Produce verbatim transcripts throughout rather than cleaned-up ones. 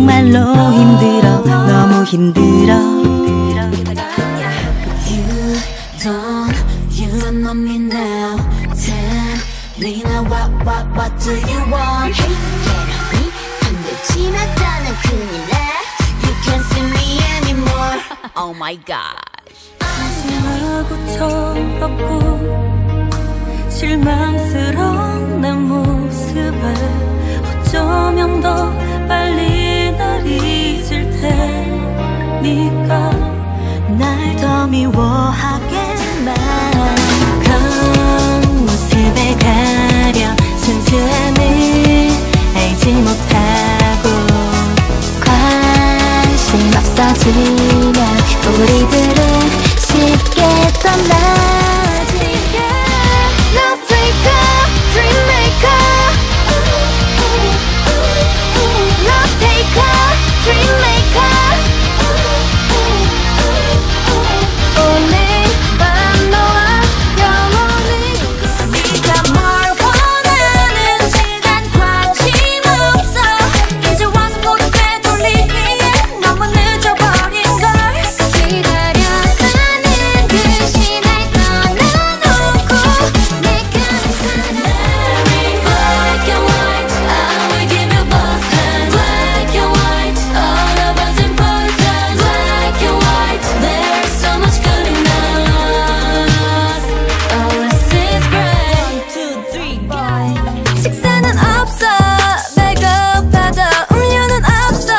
정말로 힘들어 너무 힘들어 You don't, you don't know me now. Tell me now what, what, what do you want? Hey, get me, 근데 지났다는 큰일 나. You can't see me anymore. Oh my gosh. 하고 철없고 실망스러운 내 모습에 어쩌면 더 빨리 날 잊을 테니까 날 더 미워하게만 겉모습에 가려 순수함을 알지 못하고 관심 없어지면 우리들은 쉽게 떠나지 Love taker, dream maker Love taker, dream maker 오늘 밤 너와 영원히 네가 뭘 원하는 시간 관심 없어 이제 와서 모두 되돌리기엔 너무 늦어버린걸 기다려가는 그 시날 떠나놓고 내가 Mary black and white I will give you both hands Black and white all of us important Black and white there's so much good in us Oh this is great One, two, three, go 식사는 없어 배고파도 음료는 없어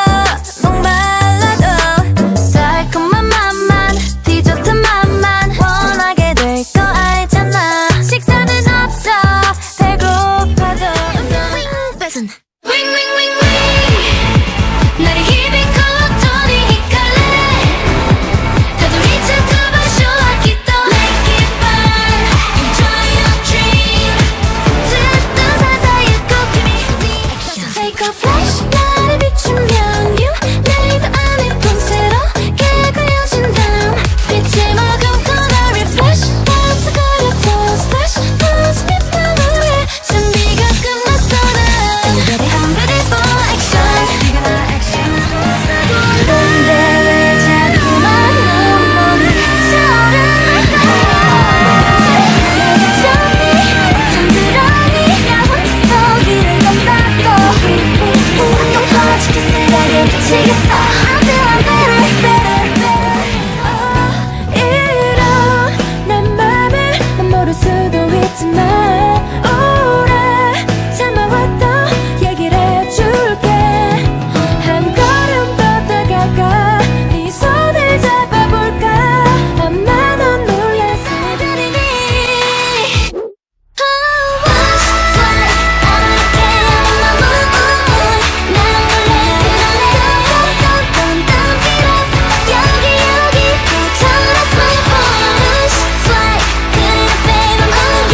목말라도 달콤한 맛만 디저트 맛만 원하게 될 거 알잖아 식사는 없어 배고파도 음료는 뺏은 Wing wing wing wing 나를 히비고 돈이 헷갈래 다들 잊을까 봐 쇼하기 또 Make it fun Enjoy your dream 듣던 사사의 꽃길이 Take a flash 나를 비추면 You 내일도 안에 봄새롭게 그려진 다음 빛을 머금고 나 refresh 반짝거려 splash 터진 빗방울에 준비가 끝났어 난 Ready I'm ready for action 네가 나 action 근데 왜 자꾸만 눈물이 차오르는가 좀 들어니 야원 속이를 건다고 또 퍼지게 생각에 미치겠어 I'm feeling better, better, better 이런 내 맘을 난 모를 수도 있지만 오래 참아왔던 얘기를 해줄게 한 걸음 더 다가가 네 손을 잡아볼까 아마 넌 놀랐을 테니 Oh, what's right? 어렵게 너무 나는 몰래 딴딴딴 필요 여기 여기 turn off my phone What's right? 그래 babe I'm on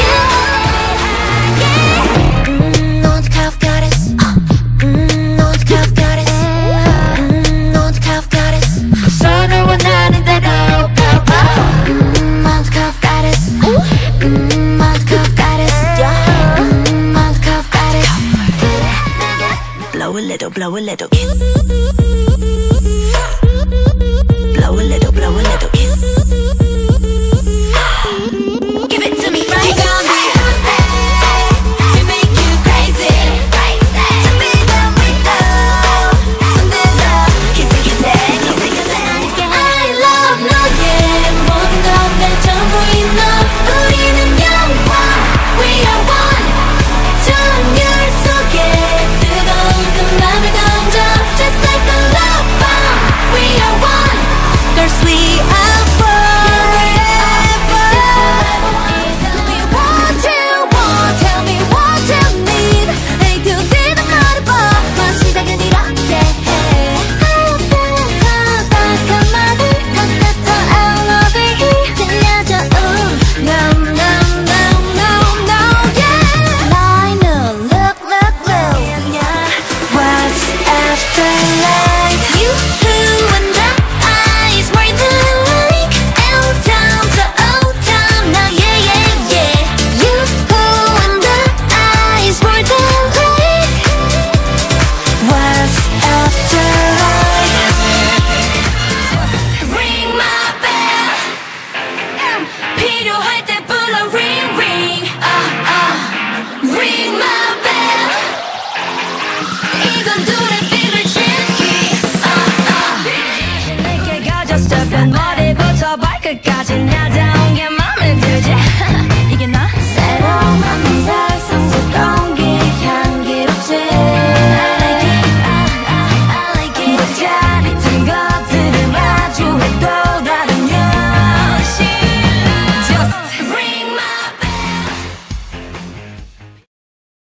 you 음, 넌 cough goddess 음, 넌 cough goddess 음, 넌 cough goddess 서로 원하는 대로 음, 넌 cough goddess 음, 넌 cough goddess 음, 넌 cough goddess Blow a little, blow a little Blow a little, blow a little